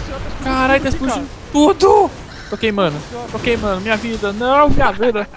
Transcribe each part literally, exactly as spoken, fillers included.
senhora, tá explodindo Caralho, tá tudo aqui, explodindo tudo! Tô queimando, tô queimando. Minha vida, não, minha vida.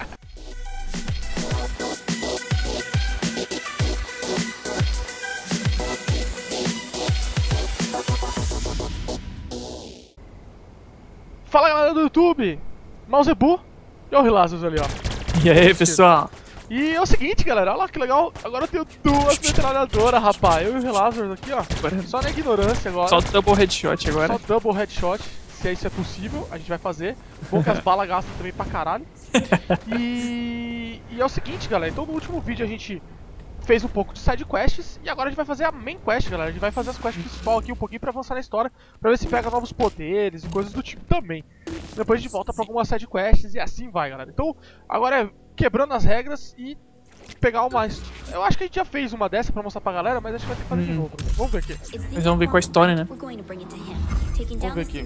Fala galera do YouTube, Mausebu e o Relazos ali, ó. E aí, pessoal? E é o seguinte, galera, olha lá que legal. Agora eu tenho duas metralhadoras, rapaz. Eu e o Relazos aqui, ó. Só na ignorância agora. Só double headshot agora. Só double headshot, se isso é possível, a gente vai fazer. Bom que as balas gastam também pra caralho. E... e é o seguinte, galera, então no último vídeo a gente fez um pouco de side quests e agora a gente vai fazer a main quest, galera. A gente vai fazer as quests principal aqui um pouquinho pra avançar na história, pra ver se pega novos poderes e coisas do tipo também. Depois a gente volta pra algumas side quests e assim vai, galera. Então agora é quebrando as regras e pegar uma... Eu acho que a gente já fez uma dessa pra mostrar pra galera, mas acho que vai ter que fazer hum. de novo. Vamos ver aqui. Mas vamos ver com a história, né? Vamos ver aqui.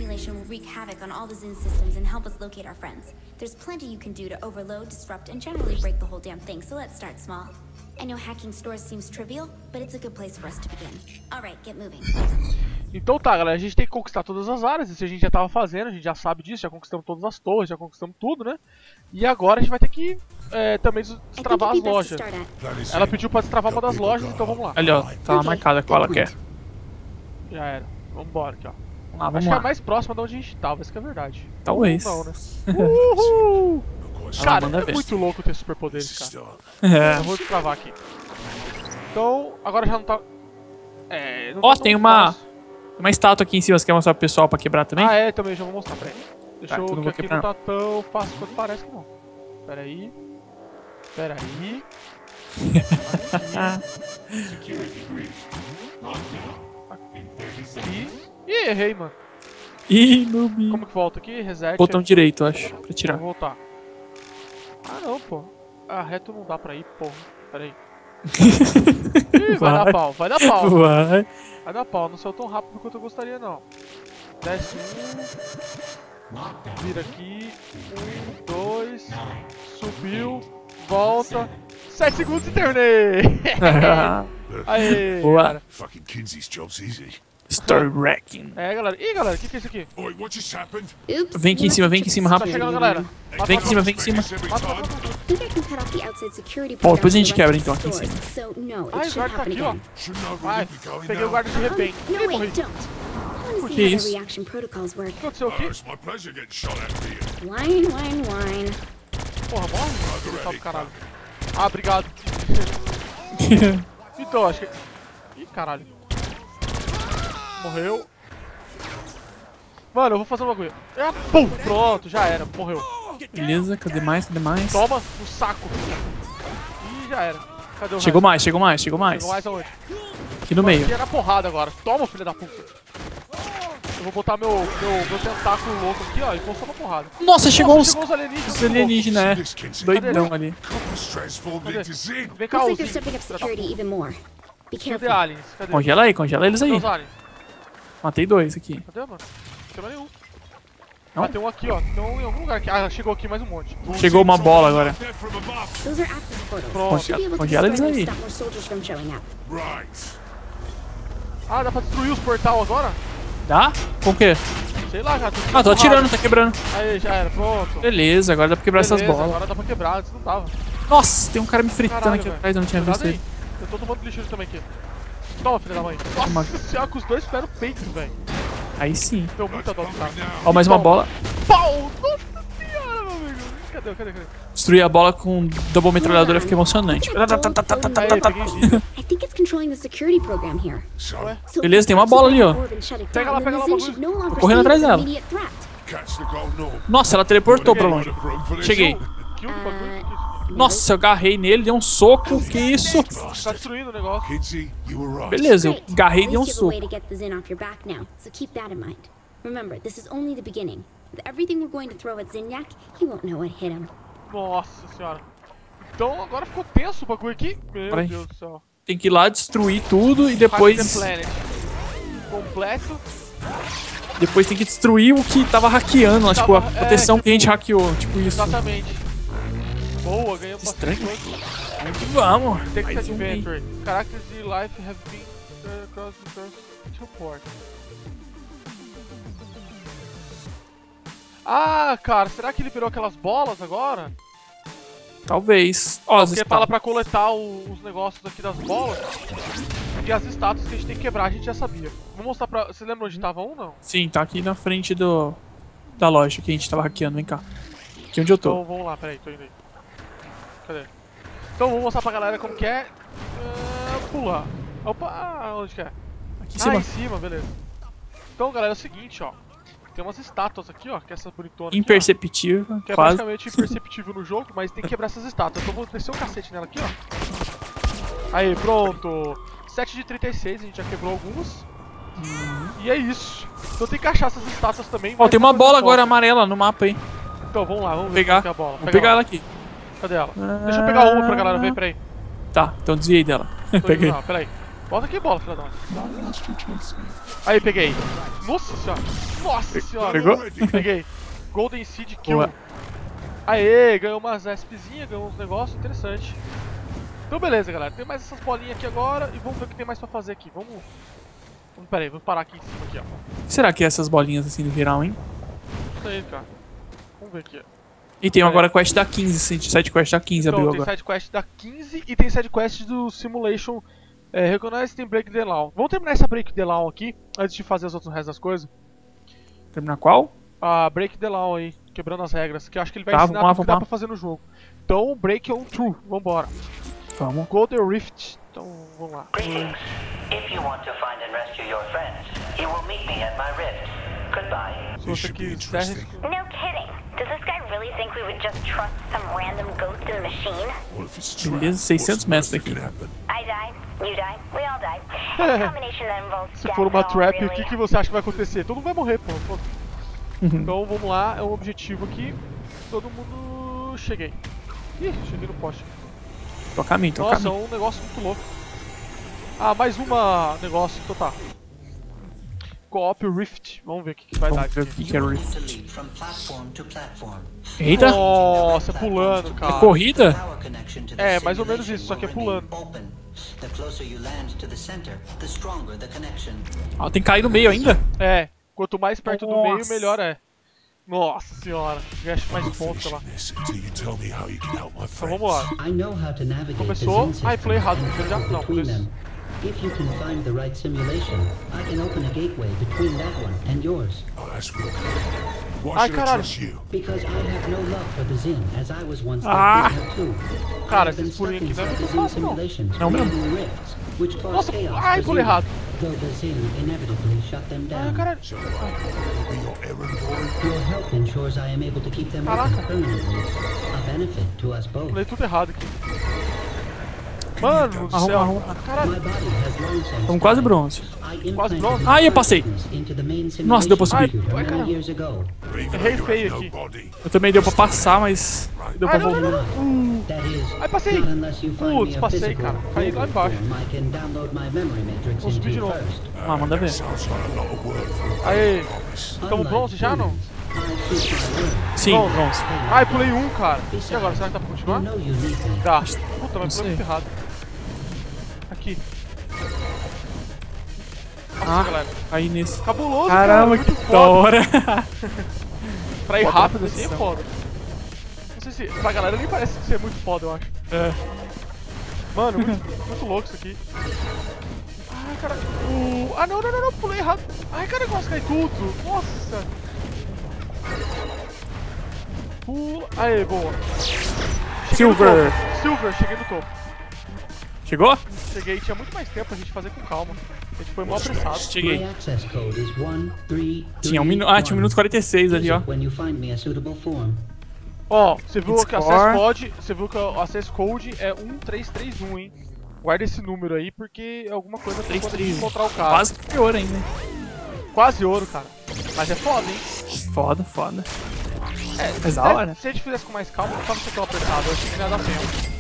I know hacking stores seems trivial, but it's a good place for us to begin. Alright, get moving. Então tá, galera, a gente tem que conquistar todas as áreas, isso a gente já tava fazendo, a gente já sabe disso, já conquistamos todas as torres, já conquistamos tudo, né? E agora a gente vai ter que é, também destravar as lojas. Ela pediu pra destravar uma das lojas, então vamos lá. Ali, ó, tá lá marcada qual ela quer. Já era, vambora aqui, ó. Ah, vamos Acho lá. que é mais próxima de onde a gente tava, isso que é verdade. Talvez. Não, né? Uhul! Cara, é muito louco ter superpoderes, cara. É. Eu vou destravar aqui. Então, agora já não tá... É... Ó, oh, tem uma... Fácil. Uma estátua aqui em cima, você quer mostrar pro pessoal pra quebrar também? Ah, é, também, já vou mostrar, peraí. Deixa tá, eu... que que aqui quebrar. não tá tão fácil quanto parece que não. Peraí. Peraí. Aqui. Ih, errei, mano. Ih, noob. Como que volta aqui? Reset. Botão direito, eu acho, pra tirar. Vou voltar. Ah, não, pô. Ah, reto não dá pra ir, porra. Peraí. Ih, vai, vai dar pau, vai dar pau. Vai. Vai dar pau, não saiu tão rápido quanto eu gostaria, não. Desce um. Vira aqui. Um, dois. Subiu. Volta. Sete segundos e terminei. Aê. Boa. Cara. Story wrecking. É, galera. Ih, galera, o que, que é isso aqui? Vem aqui em cima, vem aqui em cima, Tá rápido. chegando, galera. Mata, Vem aqui em cima, mata, vem aqui em cima. mata, mata, mata. Bom, depois a gente quebra então aqui em cima. Ai, o guarda tá aqui, ó. Vai, peguei o guarda de repente. Ih, morri. Que isso? O que aconteceu aqui? Wine, wine, wine. Porra, morre. Tá do caralho. Ah, obrigado. Então, acho que... Ih, caralho. Morreu. Mano, eu vou fazer um bagulho. É, pum, pronto, já era, morreu. Beleza, cadê mais, cadê mais? Toma no saco. Ih, já era. Cadê o Chegou resto? mais, chegou mais, chegou mais. Chegou mais aonde? Aqui no meio. Aqui é na porrada agora. Toma, filho da puta. Eu vou botar meu, meu, meu tentáculo louco aqui, ó, e vou só na porrada. Nossa, chegou Nossa, uns... chegou uns alienígenas. Os alienígenas, né? Doidão ali. Cadê? Vem cá, Looks like Uzi. they're stepping up security even more. Be Cadê careful. aliens? Cadê? Congela aí, congela eles aí. Cadê os aliens? Matei dois aqui. Cadê, mano? Não tem nenhum. Não? Ah, tem um aqui, ó. Tem um em algum lugar aqui. Ah, chegou aqui mais um monte. Chegou uma bola agora. Those are access portals. Pronto. Should be able to Congela eles destroy aí. them to stop more soldiers from showing up. Ah, dá pra destruir os portal agora? Dá? Com o quê? Sei lá, cara. Ah, tô atirando, tá quebrando. Aí, já era. Pronto. Beleza, agora dá pra quebrar Beleza, essas bolas. agora dá pra quebrar. Antes não dava. Nossa, tem um cara me fritando Caralho, aqui velho. atrás, eu não tinha Cuidado visto aí. ele. Eu tô tomando lixo também aqui. Toma, filha da mãe. Toma. Nossa senhora, com os dois pés no peito, velho. Aí sim. Deu muita dó do cara. Ó, mais uma Toma. bola. Pau! Nossa senhora, meu amigo. Cadê, cadê, cadê? Destruir a bola com double metralhadora fica emocionante. Aí, peguei vida. I think it's controlling the security program here. Ué? So Beleza, tem uma bola ali, ó. Pega lá, pega lá, Then the Zin bagulho. should no longer Tô correndo see atrás it as an dela. immediate threat. Nossa, ela teleportou pra longe. Cheguei. Kill do bagulho. Que isso? Nossa, eu agarrei nele, dei um soco. Que isso? Tá destruindo o negócio. Beleza, eu Great. agarrei e At dei um least you have a way soco. to get the Zin off your back now, so keep that in mind. Remember, this is only the beginning. With everything we're going to throw at Zinyak, he won't know what hit him. Nossa senhora. Então agora ficou tenso o bagulho aqui. Meu Peraí. Deus do céu. Tem que ir lá destruir tudo e Hack the depois... Planet. Completo. Depois tem que destruir o que tava hackeando, tipo, a Tava- é, proteção tipo- que a gente hackeou. Tipo isso. Exatamente. Boa, ganhamos Estranho. bastante coisa. Vamos que vamos. Text Mais um aí. Adventure. Characters in life have been uh, across the first report. Ah, cara, será que ele virou aquelas bolas agora? Talvez. Ó, as Porque estátuas. fala pra coletar o- os negócios aqui das bolas. E as estátuas que a gente tem que quebrar, a gente já sabia. Vou mostrar pra... Você lembra onde tava um, não? Sim, tá aqui na frente do... da loja que a gente tava hackeando. Vem cá. Aqui onde eu tô. Então vamos lá, peraí, tô indo aí. Cadê? Então vou mostrar pra galera como que é... Uh, pular. Opa, ah, onde que é? Aqui em Ah, cima. em cima, beleza. Então, galera, é o seguinte, ó. Tem umas estátuas aqui, ó, que é essa bonitona aqui, ó, Imperceptível. que é Quase. praticamente imperceptível no jogo, mas tem que quebrar essas estátuas. Então vou descer o cacete nela aqui, ó. Aí, pronto. sete de trinta e seis, a gente já quebrou algumas. E é isso. Então tem que achar essas estátuas também. Ó, mas tem pra uma fazer bola foto. agora amarela no mapa aí. Então vamos lá, vamos ver Pegar. qual que é a bola. Vamos Pega pegar ela aqui. Cadê ela? Deixa eu pegar uma pra galera ver, peraí. Tá, então desviei dela. Tô indo, Peguei. não, peraí. Volta aqui, bola, filha da mãe. Aí, peguei. Nossa senhora. Nossa senhora. Pegou? Peguei. Golden Seed Kill. Boa. Aê, ganhou umas ESPzinhas, ganhou uns negócios interessantes. Então beleza, galera. Tem mais essas bolinhas aqui agora e vamos ver o que tem mais pra fazer aqui. Vamos... vamos peraí, vou parar aqui em cima aqui, ó. O que será que é essas bolinhas assim no geral, hein? Não sei, cara. Vamos ver aqui, ó. E tem É. agora a quest da quinze, side quest da quinze Então, abriu tem agora. side quest da quinze e tem side quest do Simulation é, Recognize e tem Break the Law. Vamos terminar essa Break the Law aqui, antes de fazer as outras restos das coisas. Terminar qual? A Break the Law aí, quebrando as regras, que eu acho que ele vai Tá, ensinar vamos lá, tudo que vamos dá lá. pra fazer no jogo. Então, Break on True, vambora. Vamos. Golden Rift, então vamos lá. Greetings. If you want to find and rescue your friends, you will meet me at my rift. Goodbye. Se você quiser... No kidding. Does this guy really think we would just trust some random ghost in the machine? Beleza, seiscentos metros daqui. I die, you die, we all die. It's a combination that involves Se death for uma all, trap, o really. que, que você acha que vai acontecer? Todo mundo vai morrer, pô. Pô. Então vamos lá, é um objetivo aqui. Todo mundo... Cheguei. Ih, cheguei no poste. Tô a caminho, tô a Nossa, é caminho. um negócio muito louco. Ah, mais uma negócio, então tá. Co-op Rift, vamos ver o que, que vai Vamos dar ver o aqui. que que é To Rift. leap from platform to platform. Eita! Nossa, pulando, É cara. corrida? Power connection to the É, mais ou menos simulation isso, só que é will remain pulando. open. The closer you land to the center, the stronger the connection. Ó, tem que cair no meio ainda? É, quanto mais perto do meio, Nossa. melhor é. Nossa senhora, gasto mais pontos, sei lá. Então vamos lá. I know how to navigate Começou. the Zen Ai, falei systems errado, and ele já- travel não, between por isso. them. If you can find the right simulation, I can open a gateway between that one and yours. Ai, caralho. Because I have no love for the Zen, as I was once Ah. their prisoner too. Cara, I have been esses pulinhos stuck aqui não é inside muito the Zen fácil, não. simulations, Não mesmo. creating rifts, which cause Nossa, chaos ai, for pulei Zen, errado. though the Zen inevitably shut them Ai, down. caralho. Your help ensures I am able to keep them Caraca. open permanently, a benefit to us both. Pulei tudo errado aqui. Mano do Arruma, céu. arruma. Caralho. My body has long since Estamos quase died. bronze. I Quase implanted bronze? the Ah, eu passei. consciousness into the main Nossa, deu pra simulation subir. computer Ai, many caramba. years ago. Errei feio aqui. Eu também deu pra passar, mas deu pra Ai, não, voltar. não, não. That is, Ai, passei. not unless you find Putz, me a passei, physical cara. Caí lá global embaixo. form I can download my memory matrix Vou subir de into novo. first. Ah, manda ver. Aê. Tamo Unlike bronze já, não? humans, I keep my word. Sim, Bronze. bronze. Ai, pulei um, cara. E agora, será que dá pra You continuar? know you need me. Dá. Puta, mas sei. pulei muito errado. Aqui. Nossa, Ah. galera. Aí nesse. Cabuloso, Caramba, cara. que Muito da foda. hora. Pra ir Foda rápido a assim é produção. foda. Não sei se... Pra galera nem parece ser muito foda, eu acho. É. Mano, muito, muito louco isso aqui. Ai, cara. O... Ah, não, não, não, não. Pulei errado. Ai, cara, quase cai tudo. Nossa. Pula. Aê, boa. Cheguei no Silver. topo. Silver, cheguei no topo. Chegou? Cheguei, tinha muito mais tempo pra gente fazer com calma. A gente foi mal apressado. My Cheguei. access code is one three Tinha um minuto. Ah, tinha um minuto e quarenta e seis ali, ó. When you find me a suitable form. Ó, você viu que o Score. Access Code, você viu que o Access Code é um três três um, hein? Guarda esse número aí porque é alguma coisa pra três quando a três gente um. encontrar o cara. Quase que pior ainda. Quase ouro, cara. Mas é foda, hein? Foda, foda. É, Mas se, da hora. se a gente fizesse com mais calma, não tava ser tão apertado. Eu achei que não ia dar tempo.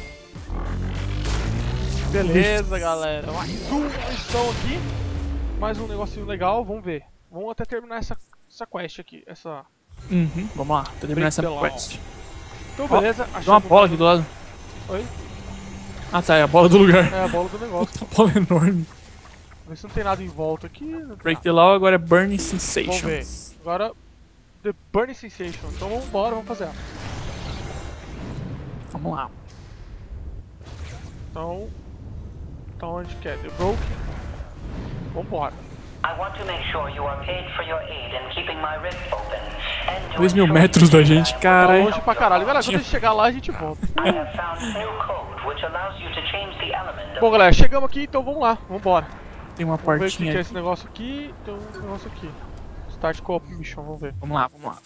Beleza, galera. Mais uma missão aqui. Mais um negocinho legal, vamos ver. Vamos até terminar essa, essa quest aqui. Essa... Uhum, vamos lá. Tô terminando essa Break the law. quest. Então, Ó, beleza. Tem uma achamos bola mais aqui do lado. um- Oi? Ah, tá. É a bola do lugar. É a bola do negócio. Puta bola enorme. Ver se não tem nada em volta aqui. Não tem Break nada. the Law agora é Burning Vamos ver. Sensations. Agora, The Burning Sensation. Então vamos embora, vamos fazer ela. Vamos lá. Então... Então onde que é? The Broken. Vambora. I want to make sure you are paid for your aid in keeping my rift open. And to Dois mil ensure metros da that gente, Tá cara. longe pra caralho. Galera, quando a gente chegar lá, a gente volta. I have found new code which allows you to change the element Bom, of galera, chegamos aqui, então vamos lá. Vambora. Tem uma Vamos ver o que, que portinha é aqui. esse negócio aqui. Tem um negócio aqui. Start Co-op Mission, vamos ver. Vamos lá, vamos lá.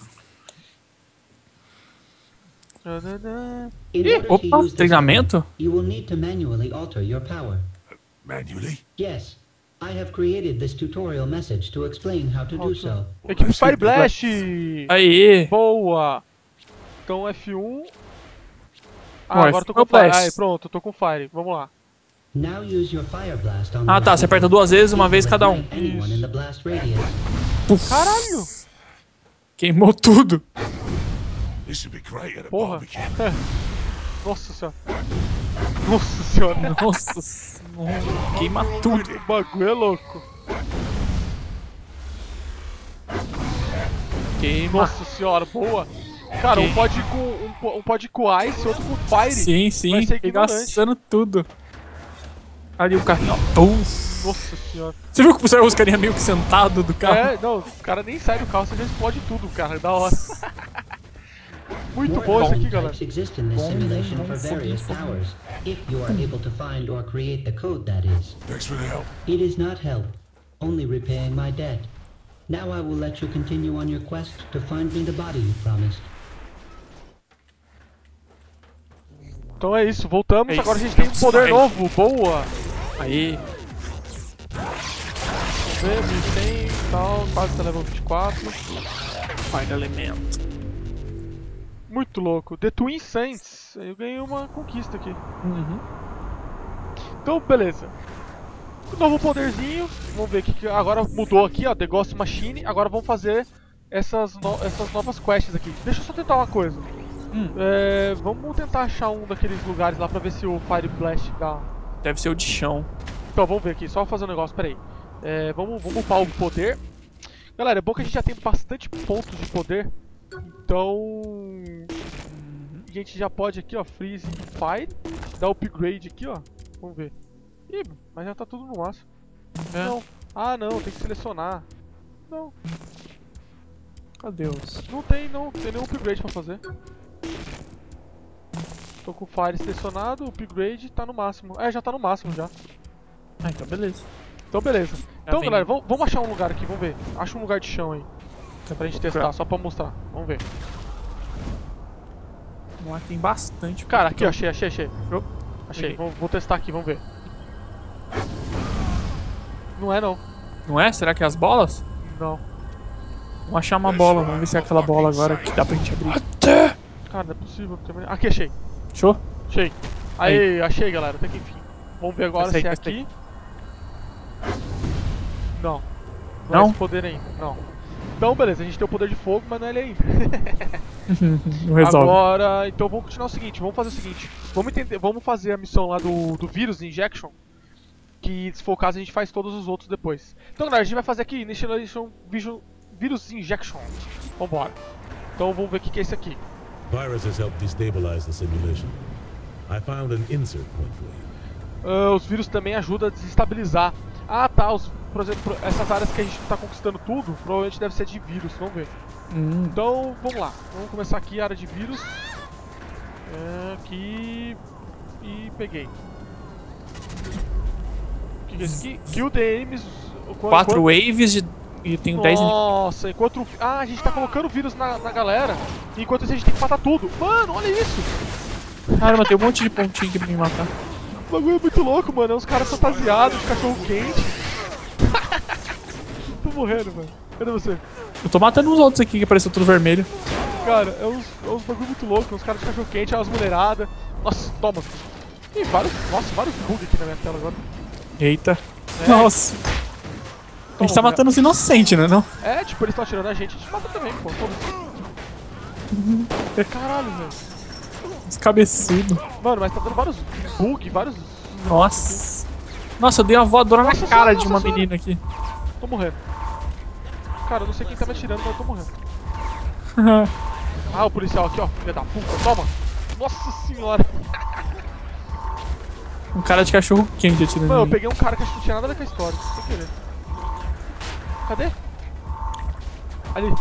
In Ih, order to opa, use this treinamento? mode, you will need to manually alter your power. Manually? Yes, I have created this tutorial message to explain how to do so. Equipe Fire Blast! Aê! Boa! Então F um. Ah, Bom, agora eu tô com F um é o Fire. Blast. Aí, pronto, eu tô com Fire. Vamos lá. Now use your fire blast on the Ah tá, você aperta duas vezes, uma vez cada um. anyone in the blast radius. Caralho! Queimou tudo. This would be great at a Porra! barbecue. Nossa senhora! Nossa senhora! Nossa, queima tudo. O bagulho é louco! Queima. Nossa senhora, boa! Cara, um Que- pode com um, po- um pode com Ice, outro com Fire. Sim, Vai sim, ser ignorante. regaçando tudo. Ali o carrinho, ó. Pum. Nossa senhora. Você viu que puseram os carinha meio que sentado do carro? É, não, o cara nem sai do carro, você já explode tudo, cara. Da hora. Muito More bom isso aqui, element galera. types exist in this simulation for various powers, if you are able to find or create the code, that is. Thanks for the help. It is not help, only repaying my debt. Now I will let you continue on your quest to find me the body you promised. Então é isso, voltamos. É isso. Agora a gente tem um poder Aí. novo. Boa! Aí. Vamos ver, mil e cem e tal, quase tá level vinte e quatro. Fire elemento. Muito louco. The Twin Saints. Eu ganhei uma conquista aqui. Uhum. Então, beleza. Novo poderzinho. Vamos ver o que que agora mudou aqui, ó. The Ghost Machine. Agora vamos fazer essas, no... essas novas quests aqui. Deixa eu só tentar uma coisa. Hum. É, vamos tentar achar um daqueles lugares lá pra ver se o Fire Blast dá. Deve ser o de chão. Então, vamos ver aqui. Só fazer um negócio, peraí. É, vamos, vamos upar o poder. Galera, é bom que a gente já tem bastante pontos de poder. Então... A gente já pode aqui, ó, Freeze Fire. Dar upgrade aqui, ó. Vamos ver. Ih, mas já tá tudo no máximo. É. Não. Ah, não, tem que selecionar. Não, Cadê os? não tem, não. Tem nenhum upgrade pra fazer. Tô com o Fire selecionado, o upgrade tá no máximo. É, já tá no máximo já. Ah, então beleza. Então, beleza. Então, vem. galera, vamos, vamos achar um lugar aqui, vamos ver. Acha um lugar de chão aí. Pra gente testar, Claro. só pra mostrar. Vamos ver. Vamos lá, tem bastante. Cara, aqui, ó, achei, achei, achei. Show. Achei, Peguei. vou, vou testar aqui, vamos ver. Não é, não. Não é? Será que é as bolas? Não. Vamos achar uma bola, vamos ver se é aquela bola agora que dá pra gente abrir. Cara, não é possível. Também... Aqui, achei. Show? Achei. Aí, achei, galera. Até que enfim. Vamos ver agora Testei, se é testei. aqui. Não. Não, Não? é esse poder ainda. Não. Então, beleza. A gente tem o poder de fogo, mas não é ele ainda. Não resolve. Agora, então vamos continuar o seguinte. Vamos fazer o seguinte. Vamos entender. Vamos fazer a missão lá do, do Virus Injection. Que, se for o caso, a gente faz todos os outros depois. Então, galera, a gente vai fazer aqui Initialization Vision, Virus Injection. Vambora. Então, vamos ver o que que é esse aqui. Virus has helped destabilize the simulation. I found an insert point for you. Ah, os vírus também ajudam a desestabilizar. Ah, tá. Os, por exemplo, essas áreas que a gente não tá conquistando tudo, provavelmente deve ser de vírus. Vamos ver. Hum, Então, vamos lá. Vamos começar aqui, área de vírus. É, aqui. E peguei. O que, que é isso aqui? Kill the enemies. Quanto- quatro quanto- waves de... e tem dez... Nossa, enquanto. o- Ah, a gente tá colocando vírus na, na galera. Enquanto isso a gente tem que matar tudo. Mano, olha isso. Caramba, tem um monte de pontinho aqui pra me matar. O bagulho é muito louco, mano. É uns caras fantasiados de cachorro quente. Tô morrendo, mano. Cadê você? Eu tô matando uns outros aqui que apareceu tudo vermelho. Cara, é uns, é uns bagulho muito louco. Uns caras de cachorro quente, é umas mulheradas. Nossa, toma. Ih, vários. Nossa, vários bugs aqui na minha tela agora. Eita. É. Nossa. A gente tá matando os inocentes, né? Não? É, tipo, eles estão atirando a gente, a gente mata também, pô. Foda-se. Caralho, velho. Os cabeçudos. Mano, mas tá dando vários bugs, vários. Nossa. Nossa, eu dei uma voadora na Nossa cara senhora, de nossa uma senhora. menina aqui. Tô morrendo. Cara, eu não sei quem tá me atirando, mas eu tô morrendo. Ah, o policial aqui, ó. Filha da puta. Toma. Nossa senhora. Um cara de cachorro quente atirando. Mano, eu em mim. peguei um cara que acho que não tinha nada a ver com a história. Sem querer. Cadê? Ali.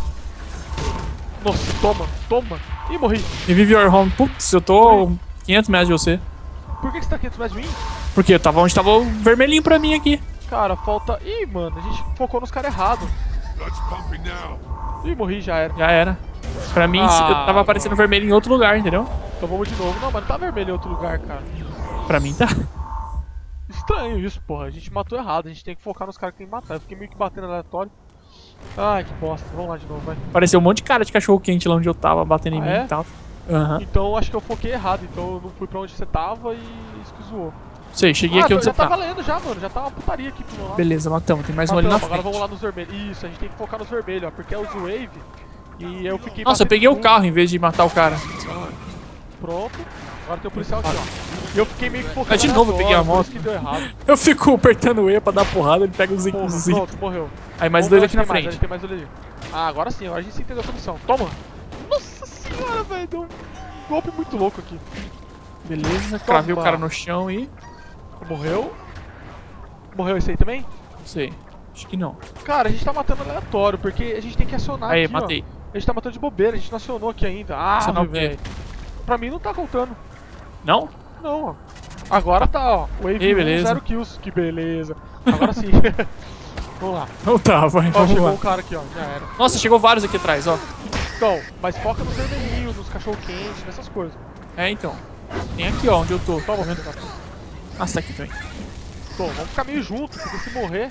Nossa, toma, toma. Ih, morri. Revive your home. Putz, eu tô quinhentos metros de você. Por que que você tá quinhentos metros de mim? Porque eu tava onde tava o vermelhinho pra mim aqui. Cara, falta... Ih, mano, a gente focou nos caras errados. Blood's pumping now. Ih, morri, já era. Já era. Pra mim, Ah, eu tava aparecendo vermelho em outro lugar, entendeu? Então vamos de novo. Não, mas não tá vermelho em outro lugar, cara. Pra mim tá. Estranho isso, porra. A gente matou errado. A gente tem que focar nos caras que tem que matar. Eu fiquei meio que batendo aleatório. Ai, que bosta. Vamos lá de novo, vai. Apareceu um monte de cara de cachorro quente lá onde eu tava, batendo em Ah, mim é? e tal. Aham. Então acho que eu foquei errado. Então eu não fui pra onde você tava e isso que zoou. Sei, cheguei Ah, aqui tô- onde já você tá tá. valendo já, mano. Já tá uma putaria aqui pro meu lado. Beleza, matamos. Tem mais um ali na Matamos, frente. agora vamos lá nos vermelhos. Isso, a gente tem que focar nos vermelhos, ó. Porque é os wave. E eu fiquei Nossa, eu batendo peguei o tudo. carro em vez de matar o cara. Pronto. Agora tem o policial aqui, ó. E eu fiquei meio que focando Ah, de novo eu peguei a aleatório, moto. por isso que deu errado. Eu fico apertando o E pra dar porrada, ele pega os Porra, os- pronto, morreu. Aí mais Vamos dois ver aqui na onde tem mais, frente. onde tem mais ali. Ah, agora sim, agora a gente se entendeu a condição. Toma! Nossa senhora, velho, deu um golpe muito louco aqui. Beleza, cravei o Toma. cara no chão e... Morreu. Morreu esse aí também? Não sei, acho que não. Cara, a gente tá matando aleatório, porque a gente tem que acionar Aí, aqui, matei. ó. A gente tá matando de bobeira, a gente não acionou aqui ainda. Ah, Acionar o quê? velho. Pra mim não tá contando. Não? Não, ó. Agora tá, ó. Wave Ei, um, beleza. zero kills. Que beleza. Agora sim. Vamos lá. Não tá, vai, Ó, vamos chegou lá. um cara aqui, ó. Já era. Nossa, chegou vários aqui atrás, ó. Então, mas foca nos vermelhinhos, nos cachorro-quente, nessas coisas. É, então. Tem aqui, ó, onde eu tô. Toma, filho da puta. Nossa, tá aqui também. Tô, vamos ficar meio juntos, porque se morrer...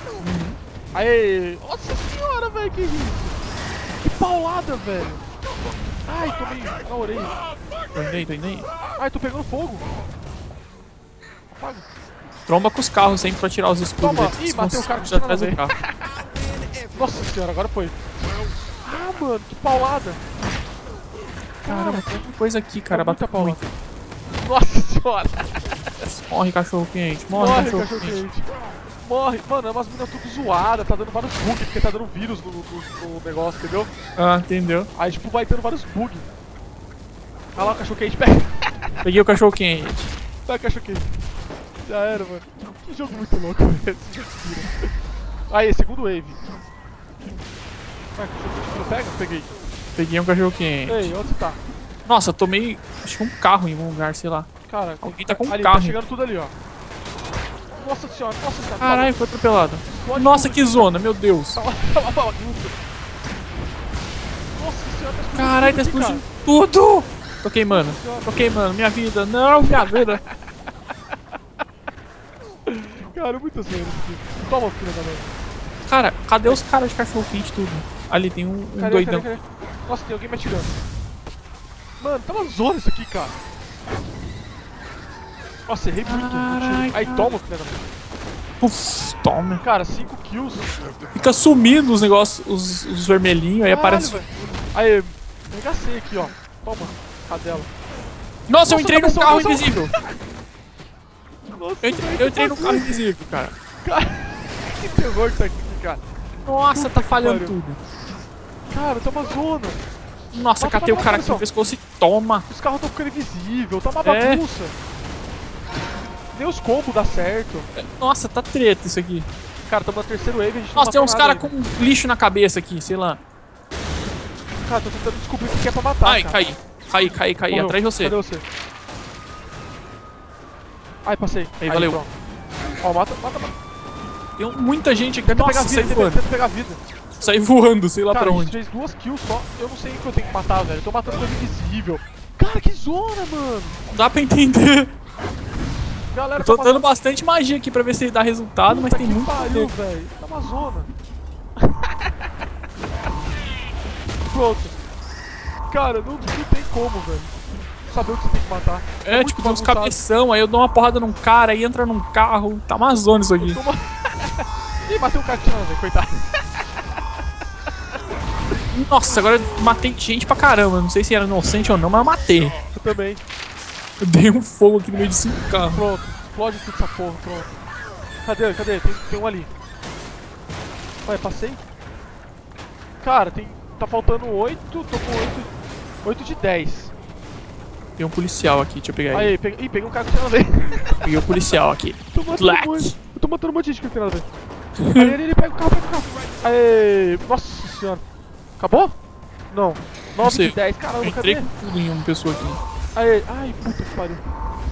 Aê! Nossa senhora, velho, que isso? Que paulada, velho! Ai, tomei na orelha. Tô indo aí, tô indo aí. Ai, tô pegando fogo. Apaga. Tromba com os carros sempre pra tirar os escudos. Toma. deles, Ih, matei o cara que já tinha atrás do nada a carro. Nossa senhora, agora foi. Ah, mano, que paulada. Caramba, tem muita coisa aqui, cara. Tá muita Bateu muito. Nossa senhora. Morre, cachorro quente. Morre, Morre, cachorro, cachorro quente. quente. Morre. Mano, é umas minas tudo zoadas, tá dando vários bugs, porque tá dando vírus no, no- no negócio, entendeu? Ah, entendeu? Aí, tipo, vai dando vários bugs. Olha lá o cachorro quente, pega. Peguei o cachorro quente. Vai, cachorro quente. Já era, mano. Que jogo muito louco, velho. Aí, segundo wave. Vai, cachorro quente, não pega? Peguei. Peguei um cachorro quente. Ei, onde você tá? Nossa, eu tomei, acho que um carro em algum lugar, sei lá. Cara, Alguém tá com um ali, carro. tá chegando tudo ali, ó. Nossa senhora, nossa senhora. Caralho, foi atropelado. Pode Nossa, tudo. que zona, meu Deus. Tá uma tá uma bagunça. Nossa senhora, tá explodindo Caralho, tá tudo aqui, explodindo tudo. Tô queimando, Senhora. tô queimando. Minha vida, não, minha vida. Cara, cara muitas vezes aqui. Toma, filha da mãe. Cara, cadê os caras de cachorro quente tudo? Ali tem um, um Cadê, doidão. cadê, cadê? Nossa, tem alguém me atirando. Mano, tá uma zona isso aqui, cara. Nossa, errei muito no Caralho, tiro. Aí, cara. toma, filha da mãe. Puf, toma. Cara, cinco kills. Fica sumindo os negócios, os, os vermelhinhos, aí aparece. Caralho, velho. Aí, arregacei aqui, ó. Toma, cadela. Nossa, eu Nossa, entrei num cabeção, carro cabeção. invisível. Nossa, Eu entrei, eu entrei num carro invisível, cara. Cara, que terror isso aqui, cara. Nossa, tá falhando pariu. tudo. Cara, tá uma zona. Nossa, Mata, catei o mata, cara mata, aqui no pessoal. pescoço e toma. Os carros estão ficando invisíveis, tá uma É. bagunça. Nem os combos dá certo. Nossa, tá treta isso aqui. Cara, estamos na terceira wave, a gente Nossa, não tem matou uns nada caras ainda. com lixo na cabeça aqui, sei lá. Cara, tô tentando descobrir o que é pra matar, Ai, cara. caí. Caí, caí, caí. Morreu. Atrás de você. Cadê você? Ai, passei. Aí, valeu. pronto. Ó, mata, mata, mata. Tem muita gente aqui. Tenta Nossa, pegar vida, saí tenta, voando. tenta pegar vida. Saí voando, sei lá Cara, pra a gente onde. fez duas kills só. Eu não sei o que eu tenho que matar, velho. Eu tô matando coisa invisível. Cara, que zona, mano. Não dá pra entender. Galera, Eu tô tá dando bastante magia aqui pra ver se dá resultado, mas tem que muito. pariu, velho. Tá uma zona. Pronto. Cara, não, não tem como, velho. Saber o que você tem que matar. É, muito tipo, tem uns bagunçado. cabeção, aí eu dou uma porrada num cara, aí entra num carro. Tá uma zona isso aqui. Toma. Ih, matei o cara que tinha, velho. Coitado. Nossa, agora eu matei gente pra caramba. Não sei se era inocente ou não, mas eu matei. Eu também. Eu dei um fogo aqui no meio de cinco carros. Pronto. Explode tudo essa porra, pronto. Cadê? Cadê? Tem, tem um ali. Ué, passei? Cara, tem... tá faltando oito, tô com oito, oito de dez. Tem um policial aqui, deixa eu pegar ele. Aí, peguei, ih, peguei um cara que tinha nada a ver. Peguei o policial aqui. Tô matando Black. um monte, eu tô matando um monte de gente que não tem nada a ver. Ali, ali, ali, pega o carro, pega o carro. Aê, nossa senhora. Acabou? Não. Não nove sei. de dez, caramba, Eu entrei cadê? com tudo em uma pessoa aqui. Aê, ai, puta que pariu.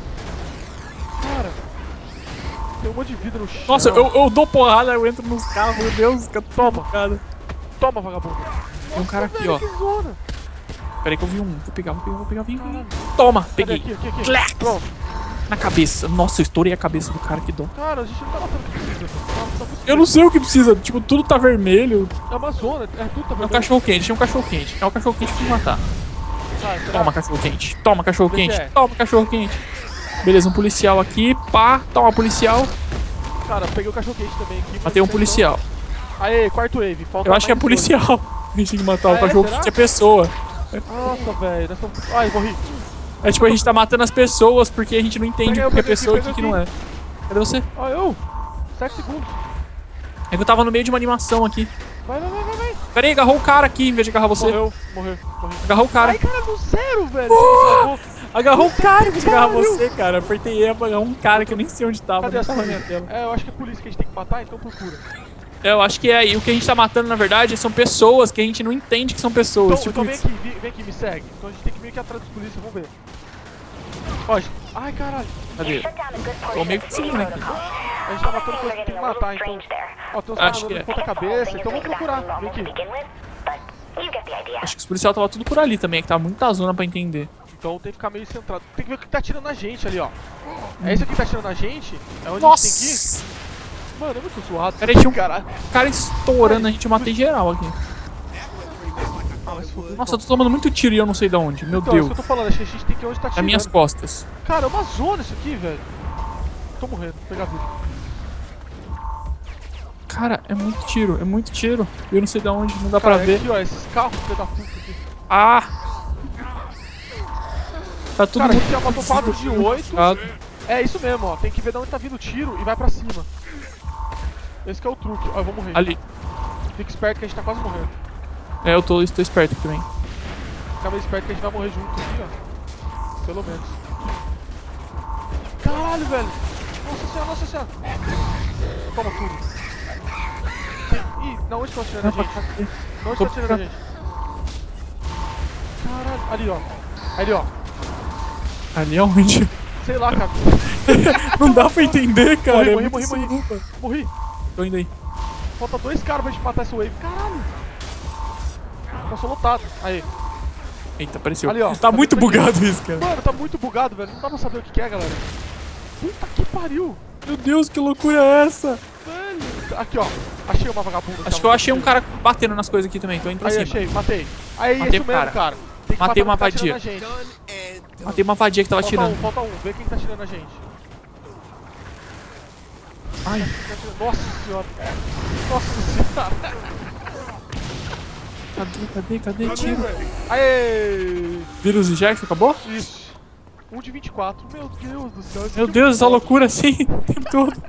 Cara, tem um monte de vida no chão. Nossa, eu, eu dou porrada, eu entro nos carros, meu Deus, cara, toma, cara. Toma, vagabundo. Tem um cara aqui, ó. Que zona. Peraí que eu vi um. Vou pegar, vou pegar, vou pegar, vem, vem. Toma, Cadê? peguei. Aqui, aqui, aqui. Clac. Pronto. Na cabeça. Nossa, eu estourei a cabeça do cara, que dó. Cara, a gente não tá matando o que precisa. Tá, tá muito Eu não sei o que precisa, tipo, tudo tá vermelho. É uma zona, é tudo tá É um vermelho. cachorro quente, tem um cachorro quente. É um cachorro quente pra me matar. Ah, será? Toma, cachorro quente. Toma, cachorro Vê se quente. é. Toma, cachorro quente. Beleza, um policial aqui. Pá, toma, policial. Cara, peguei o cachorro quente também aqui. Matei um mas policial. não- Aê, quarto wave. Falta Eu acho que é mais policial. A gente tem que matar Ah, o é? cachorro Será? quente, é pessoa. dois. Nossa, velho. Nós estamos... Ai, morri. É tipo, a gente tá matando as pessoas porque a gente não entende Peguei, o que é peguei aqui, pessoa e o peguei que que não é. Cadê você? Ah, eu? sete segundos. É que eu tava no meio de uma animação aqui. Vai, vai, vai, vai, vai. Pera aí, agarrou o cara aqui em vez de agarrar você. Morreu, morreu, morreu. Agarrou o cara. Ai, cara, no zero, velho. Porra! Agarrou o cara em vez de agarrar pariu. você, cara. Apertei E pra agarrar um cara que eu nem sei onde tava. Cadê nem a tava na sua? minha tela. É, eu acho que é por isso que a gente tem que matar, então procura. É, eu acho que é. E o que a gente tá matando, na verdade, são pessoas que a gente não entende que são pessoas. Então, tipo então vem isso. aqui, vem, vem aqui, me segue. Então a gente tem que ir aqui atrás dos polícias, vamos ver. Ó, gente- ai, caralho. Cadê? Shut down a good Tô portion meio of que the city seguindo aqui. protocol. A gente tá matando coisa que tem que matar, então. Strange there. Ó, tem uns Acho caras que andando é. de ponta I guess the whole cabeça, thing então vamos isn't procurar. exactly Vem normal to aqui. begin with, but you get the idea. Acho que os policiais tava tudo por ali também, que tá muita zona pra entender. Então tem que ficar meio centrado. Tem que ver o que tá atirando na gente ali, ó. É esse aqui que tá atirando na gente? É onde a gente tem que ir? Nossa! Mano, é muito zoado. Peraí, tinha um Caralho. cara estourando, a gente, eu matei geral aqui. Ah, mas fudeu. Nossa, eu tô tomando muito tiro e eu não sei de onde. Meu Então, Deus. isso que eu tô falando, acho que a gente tem que ir onde tá Nas atirando. minhas costas. Cara, é uma zona isso aqui, velho. Tô morrendo, vou pegar vida. Cara, é muito tiro, é muito tiro. Eu não sei de onde, não dá Cara, pra ver. aqui, ó, esses carros, filho da puta aqui. Ah! Tá tudo Cara, a muito gente tem uma topada de oito. complicado. É isso mesmo, ó. Tem que ver de onde tá vindo o tiro e vai pra cima. Esse que é o truque. Ó, eu vou morrer. Ali. Fica esperto que a gente tá quase morrendo. É, eu tô, estou esperto aqui também. Fica meio esperto que a gente vai morrer junto aqui, ó. Pelo menos. Caralho, velho. Nossa senhora, nossa senhora. Toma tudo. Ih, na onde estão atirando a gente? Na onde Tô estão atirando a gente? Caralho. Ali, ó. Ali, ó. Ali é onde? Sei lá, cara. Não dá pra entender, cara. Morri, é morri, muito morri, morri. suruba. Morri. Tô indo aí. Falta dois caras pra gente matar essa wave. Caralho. Passou lotado. Aí. Eita, apareceu. Ali, ó. Tá Tá muito vendo isso aqui? bugado isso, cara. Mano, tá muito bugado, velho. Não dá pra saber o que que é, galera. Puta que pariu. Meu Deus, que loucura é essa? Velho. Aqui, ó. Achei uma vagabunda. Acho que eu achei um cara batendo nas coisas aqui também. Tô indo pra Aí, cima. achei. Matei. Aí, Matei isso o mesmo, cara. cara. Tem que Matei matar uma quem tá vadia. atirando na gente. Matei uma vadia que tava Falta atirando. um, falta um. Vê quem tá atirando na gente. Ai, Tá atirando- Nossa senhora. Nossa senhora. cadê, cadê, cadê? Tiro. Aê. Vírus injection, acabou? Isso. um de vinte e quatro. Meu Deus do céu. esse Meu aqui é Deus, muito essa forte. loucura assim, o tempo todo.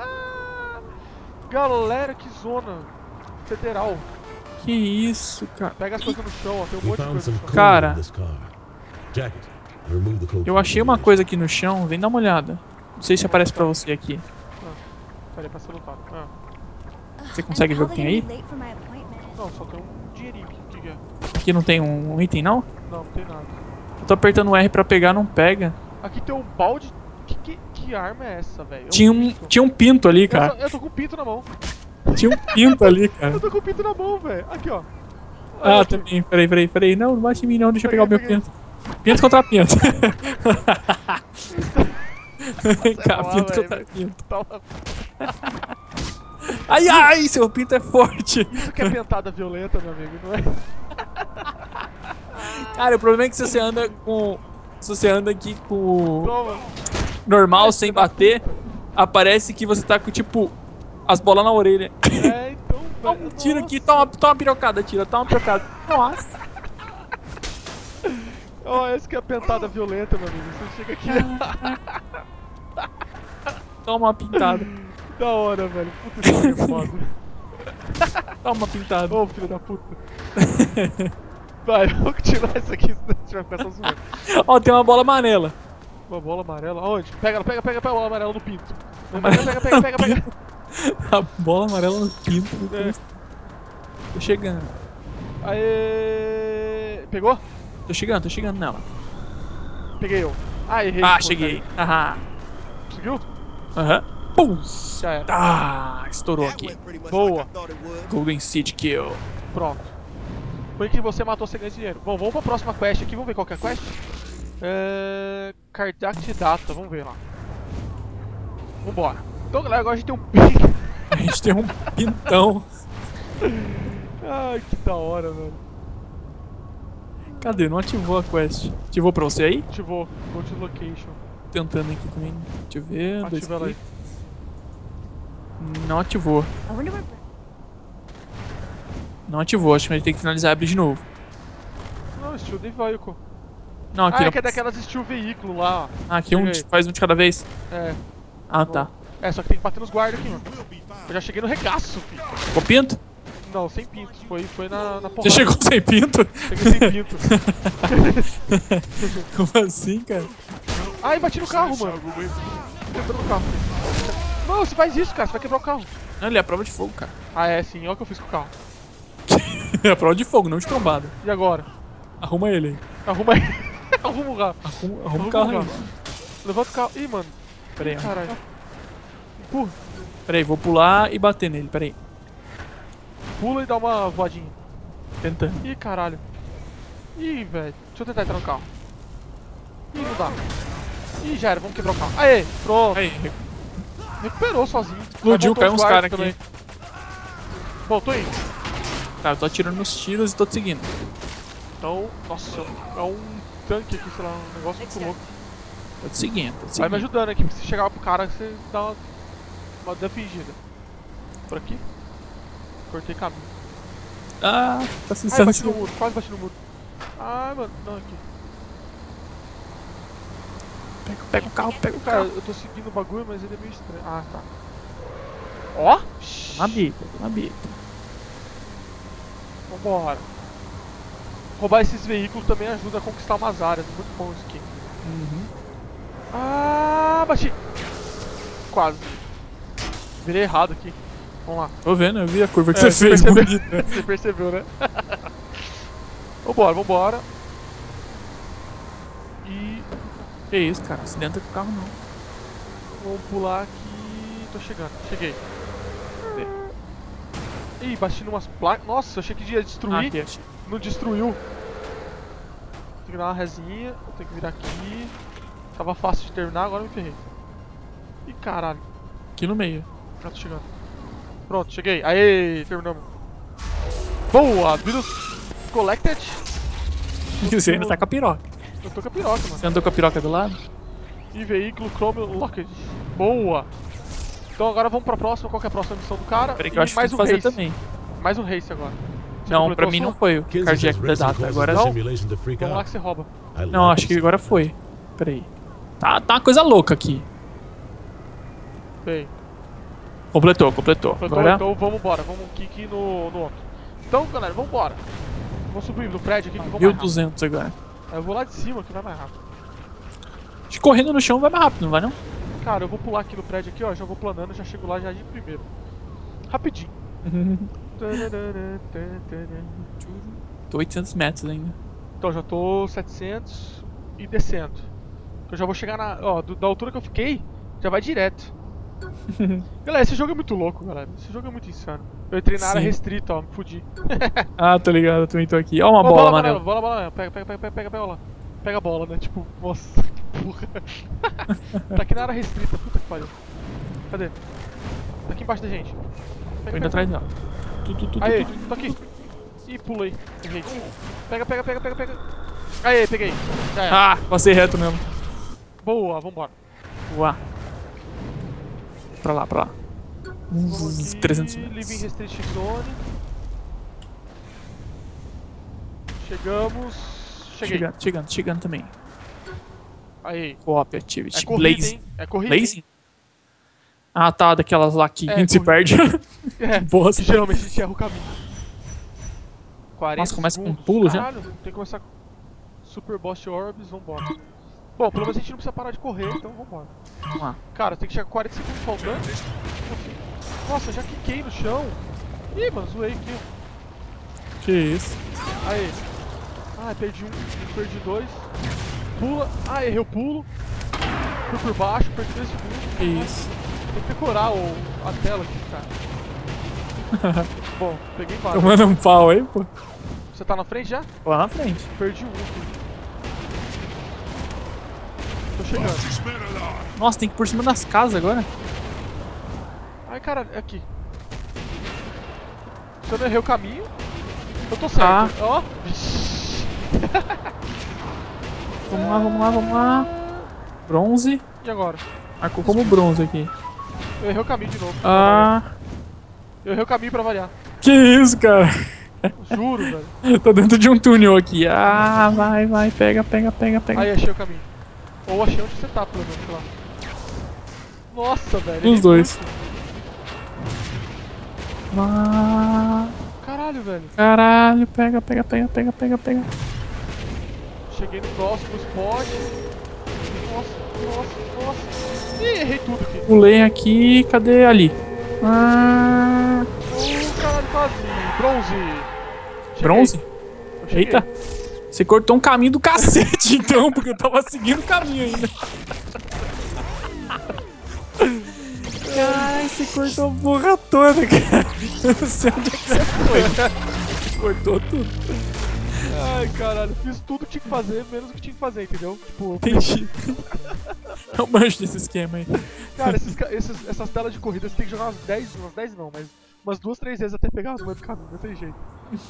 Galera, que zona. Federal. Que isso, cara. Pega as coisas no chão, ó. Tem um We monte de found coisa some no chão. code Cara. in this car. Jacket, remove the code Eu from achei the uma simulation. coisa aqui no chão, vem dar uma olhada. Não sei se aparece pra você aqui. Peraí, passou no taco. Ah. Você consegue ver o que tem aí? Não, só tem um dinheirinho. O que, que é? Aqui não tem um item, não? Não, não tem nada. Eu tô apertando o R pra pegar, não pega. Aqui tem um balde. Que, que, que arma é essa, velho? É Tinha um, pinto. tinha um pinto ali, Eu, cara. só- eu tô com o pinto na mão. Tinha um pinto ali, cara. Eu tô com o pinto na mão, velho. Aqui, ó. Olha Ah, aqui. também. Peraí, peraí, peraí. Não, não bate em mim não, deixa eu pegar o meu Peguei, pinto. Pinto contra pinto. Vem cá, lá, pinto velho. contra pinto. Tava- Ai, ai, seu pinto é forte. Isso que é pentada violenta, meu amigo, não é? Cara, o problema é que se você anda com... Se você anda aqui com Toma. normal, sem bater, aparece que você tá com, tipo, as bolas na orelha. É, então, Toma velho. um tiro nossa. aqui, toma, toma uma pirocada, tira, toma uma pirocada. Nossa. Ó, essa que é a pentada violenta, meu amigo. Você chega aqui. Toma uma pintada. Da hora, velho. Puta que pariu, foda. Toma pintada. Ô, filho da puta. Vai, vamos continuar isso aqui, senão a gente vai ficar só zoando. Ó, tem uma bola amarela. Uma bola amarela? Onde? Pega ela, pega, pega, pega a bola amarela no pinto. Pega, pega, pega, pega, pega. A bola amarela no pinto. É. Tô chegando. Aê... Pegou? Tô chegando, tô chegando nela. Peguei eu. Ah, errei. Ah, pô, cheguei. cara. Aham. Conseguiu? Aham. Pum! Já era. Ah, estourou aqui. Boa. Golden City Kill. Pronto. Foi que você matou, você ganha esse dinheiro. Bom, vamos pra próxima quest aqui. Vamos ver qual que é a quest? É... Cardact Data. Vamos ver lá. Vambora. Então, galera, agora a gente tem um pique. A gente tem um pintão. Ai, que da hora, velho. Cadê? Não ativou a quest. Ativou pra você aí? Ativou. Go to location. Tentando aqui também. Deixa eu ver. dois Ativa ela aí. cliques. Não ativou. I wonder where... Não ativou. Acho que a gente tem que finalizar e abrir de novo. Não, Steel the Vehicle. Não, aqui Ah, é não. que é daquelas Steel Veículo lá, ó. Ah, aqui um, Cheguei. faz um de cada vez. É. Ah, tá. É, só que tem que bater nos guardas aqui, mano. Eu já cheguei no regaço, filho. Com pinto? Não, sem pinto. Foi, foi na, na porrada. Você chegou sem pinto? Cheguei sem pinto. Como assim, cara? Ai, bati no carro, mano. Quebrou no carro. Não, você faz isso, cara. Você vai quebrar o carro. Não, ele é a prova de fogo, cara. Ah, é sim. Olha o que eu fiz com o carro. É a prova de fogo, não de trombada. E agora? Arruma ele aí. Arruma aí. Arruma o carro. Arruma, arruma o carro aí. Levanta o carro. Ih, mano. Pera aí, Ih, ó. caralho. Empurra. Pera aí, vou pular e bater nele, pera aí. Pula e dá uma voadinha. Tentando. Ih, caralho. Ih, velho. Deixa eu tentar entrar no carro. Ih, não dá. Ih, já era. Vamos quebrar o carro. Aê, pronto. Aí, Recuperou sozinho. explodiu, Aí voltou caiu os uns guardas caras aqui. também. Voltou aí. Tá, eu tô atirando nos tiros e tô te seguindo. Então, nossa, é um tanque aqui, sei lá, um negócio muito louco. Tô te seguindo, tô te Vai me seguindo. ajudando aqui, se chegar pro cara, você dá uma, uma defingida. Por aqui. Cortei caminho. Ah, tá Ai, sensando bati no muro, quase bati no muro. Ai, mano, não, aqui. Pega, pega o carro, pega o Cara, carro. eu tô seguindo o bagulho, mas ele é meio estranho. Ah, tá. Ó! Na bica, na bica. Vambora. Roubar esses veículos também ajuda a conquistar umas áreas. Muito bom isso aqui. Uhum. Ah, bati. Quase. Virei errado aqui. Vamos lá. Tô vendo, eu vi a curva que É, você fez, percebeu? bonita. Você percebeu, né? Vambora, vambora. E Que isso, cara, acidenta com o carro não. vamos pular aqui. Tô chegando, cheguei. Ih, bati numas placas. Nossa, eu achei que ia Ah, destruir. aqui, achei. Não destruiu. Tem que dar uma resinha. Eu tenho que virar aqui. Tava fácil de terminar, agora eu me ferrei. Ih, caralho. Aqui no meio. Já tô chegando. Pronto, cheguei. Aê, terminamos. Boa, virus collected. Você ainda tá com a piroca. Eu tô com a piroca, mano. Você andou com a piroca do lado? E veículo Chrome Locked. Boa. Então agora vamos pra próxima. Qual que é a próxima missão do cara? Peraí que E eu acho que mais tem um que fazer race. também. Mais um race agora. Você Não, completou pra a mim sua? não foi o Kinsey Cardiac says da racing data. causes Agora the não. simulation to freak Vamos lá out. que você rouba. I Não, like acho que this. agora foi. Pera aí. Tá, tá uma coisa louca aqui. Bem, Completou, completou. então, Agora então vamos embora. Vamos aqui no, no outro. Então, galera, vamos embora. Vamos subir no prédio aqui que vamos mil e mais rápido. duzentos agora. Eu vou lá de cima que vai mais rápido. Acho que correndo no chão vai mais rápido, não vai não? Cara, eu vou pular aqui no prédio aqui, ó. Já vou planando, já chego lá já de primeiro. Rapidinho. Tô oitocentos metros ainda. Então já tô setecentos e descendo. Eu já vou chegar na. Ó, do- da altura que eu fiquei, já vai direto. Galera, esse jogo é muito louco, galera. Esse jogo é muito insano. Eu entrei na área Sim. restrita, ó, me fudi. Ah, tô ligado, eu também tô aqui. Ó uma Ó, bola amarela, amarela. bola amarela. Pega, pega, pega, pega, pega, pega a bola. Pega a bola, né? Tipo, nossa, que porra. Tá aqui na área restrita, puta que pariu. Cadê? Tá aqui embaixo da gente. Pega, Tô pega, indo atrás dela. Tu, tu, tu, tu, Aê, tu. tô aqui. Ih, pulei. Errei. Pega, pega, pega, pega, pega. Aê, peguei. Já era. Ah, passei reto mesmo. Boa, vambora. Uá. Pra lá, pra lá. Vamos Uns aqui, trezentos Living metros. Restriction Zone. Chegamos. Cheguei. Chegando, chegando, chegando também. Aí. Co-op Activity. É corrida, Blazing. hein? É corrida. hein? Blazing? Ah, tá, daquelas lá que É, a gente se com- perde. É, Bosta. que geralmente a gente erra o caminho. quarenta Nossa, começa com um segundos. pulo já? Caralho, tem que começar com Super Boss Orbs, vambora. Bom, pelo menos a gente não precisa parar de correr, então vambora. Vamos lá. Cara, tem que chegar com quarenta segundos faltando. Nossa, já quiquei no chão. Ih, mano, zoei aqui. Que isso? Aí. Ah, perdi um, perdi dois. Pula. Ah, errei o pulo. Fui por baixo, perdi dois segundos. Que isso? Tem que decorar o, a tela aqui, cara. Bom, peguei vários. Tomando um pau aí, pô. Você tá na frente já? Lá na frente. Perdi um aqui. Tô chegando. These men alive. Nossa, tem que ir por cima das casas agora. Ai, cara, é aqui. Se eu não errei o caminho, eu tô certo. Ah. Ó. Vamos lá, vamos lá, vamos lá. Bronze. E agora? Marcou como bronze aqui. Eu errei o caminho de novo. Ah. Eu errei o caminho pra variar. Que isso, cara? Juro, velho. Tô dentro de um túnel aqui. Ah, vai, vai. Pega, pega, pega, pega. Aí, achei o caminho. Ou achei onde você tá, pelo menos, sei lá. Nossa, velho. Os errei dois. muito. Ah, Caralho, velho. caralho. Pega, pega, pega, pega, pega, pega. Cheguei no próximo spot. Nossa, nossa, nossa. Ih, errei tudo aqui. Pulei aqui. Cadê? Ali. Ah, Oh, caralho, quase. Bronze. Cheguei. bronze? Eu cheguei. Eita. Você cortou um caminho do cacete, então, porque eu tava seguindo o caminho ainda. Ai, você cortou a porra toda, cara. Eu não sei onde é que você foi. Cortou tudo. Ai, caralho. Fiz tudo que tinha que fazer, menos o que tinha que fazer, entendeu? Tipo, Entendi. Eu manjo desse esquema aí. cara, esses, ca- esses- essas telas de corrida você tem que jogar umas dez, umas dez não, mas umas duas, três vezes até pegar no meio do caminho, não tem jeito.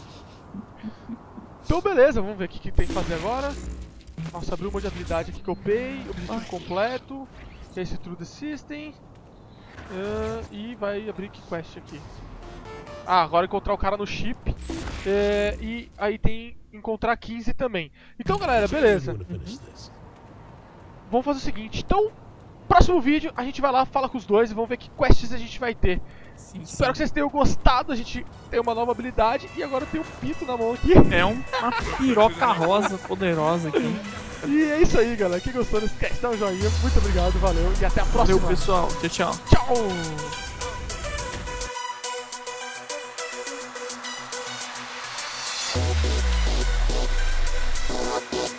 Então beleza, vamos ver o que, que tem que fazer agora. Nossa, abriu um monte de habilidade aqui que eu pei, objetivo completo, esse True the System. ah, e vai abrir que quest aqui. Ah, agora encontrar o cara no chip. é, e aí tem encontrar quinze também. Então galera, beleza. You wanna finish this? Vamos fazer o seguinte, então, próximo vídeo a gente vai lá, fala com os dois e vamos ver que quests a gente vai ter. Sim, sim. Espero que vocês tenham gostado, a gente tem uma nova habilidade e agora tem um pito na mão aqui. É um- uma piroca rosa poderosa aqui. E é isso aí, galera. Quem gostou desse cast, dá um joinha. Muito obrigado, valeu e até a próxima. Valeu, pessoal. Tchau, tchau. Tchau!